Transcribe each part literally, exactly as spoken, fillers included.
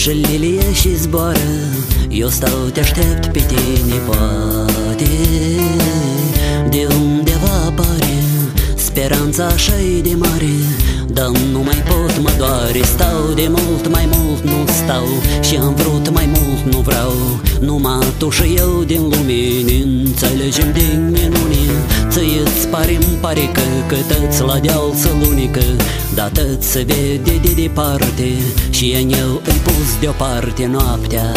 și lilie și zboară. Eu stau, te aștept pe tine, poate de undeva apare speranța așa-i de mare, dar nu mai pot, mă doare. Stau de mult, mai mult nu stau, și am vrut, mai mult nu vreau. Numai tu și eu din lume ne înțelegem din minune. Ție-ți pare-mi pare că, că tăți la deal să lunică, dar tăți se vede de departe și în eu îi pus deoparte noaptea.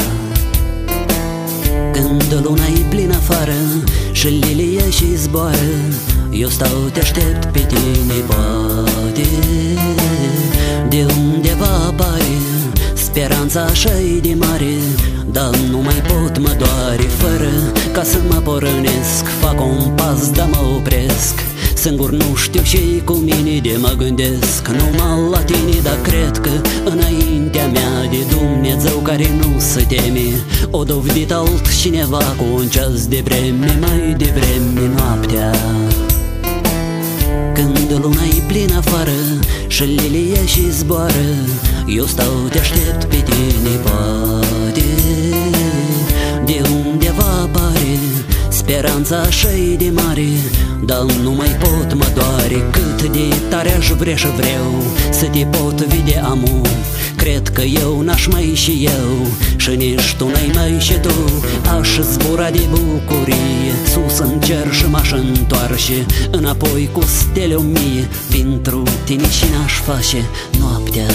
Când luna-i plină afară și lilie și zboară, eu stau, te aștept pe tine, poate de undeva apare speranța așa-i de mare, dar nu mai pot, mă doare. Fără ca să mă porănesc, fac un pas, dar mă opresc. Singur nu știu ce-i cu mine, de mă gândesc numai la tine, dar cred că înaintea mea de Dumnezeu care nu se teme o dovedit altcineva cu un ceas de vreme, mai devreme noaptea. Când luna-i plină afară și lilie și zboară, eu stau, te aștept pe tine, poate de undeva apare speranța așa-i de mare, dar nu mai pot, mă doare. Cât de tare aș vrea și vreau să te pot vedea, amu. Cred că eu n-aș mai și eu, și nici tu n-ai mai și tu. Aș zbura de bucurie sus în cer și m-aș întoarce înapoi cu stele o mie. Pentru tine și n-aș face noaptea.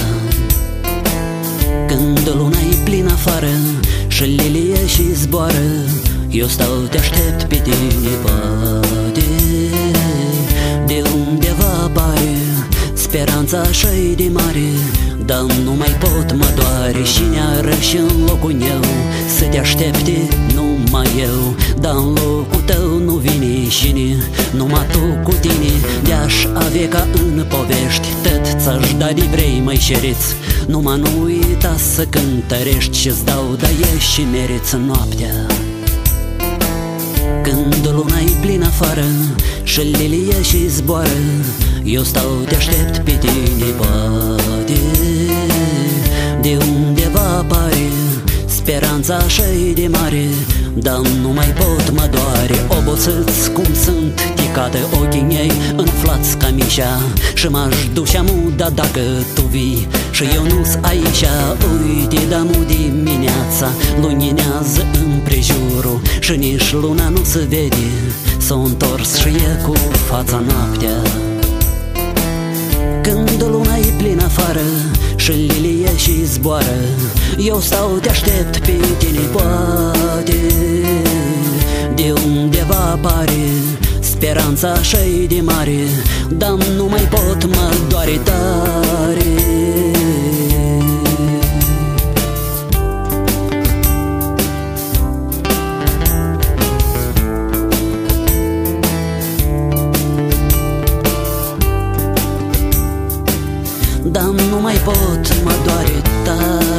Când luna-i plină afară și lilie și zboară, eu stau, te aștept pe tine, poate de undeva apare speranța așa-i de mare, dar nu mai pot, mă doare. Și ne-ară și în locul meu să te aștepte numai eu, dar în locul tău nu vine cine, numai tu cu tine. De-aș avea ca în povești, tot ți-aș da de vrei, măi șeriț. Numai nu uita să cântărești și-ți dau, dar ești și meriți noaptea. Când luna-i plină afară și lilie și zboară, eu stau, te aștept pe tine, poate de undeva apare speranța așa-i de mare, dar nu mai pot, mă doare. Oboseți cum sunt, ticată ochii mei înflați ca mișa, și m-aș duce muda dacă tu vii și eu nu-s aici. Uite, damu dimineața luminează împrejurul și nici luna nu se vede, s-o întors și e cu fața noaptea. Când luna-i plină afară și lilie și zboară, eu stau, te aștept pe tine, poate de undeva apare speranța așa-i de mare, dar nu mai pot, mă doare tare. Dar nu mai pot, mă doare tare.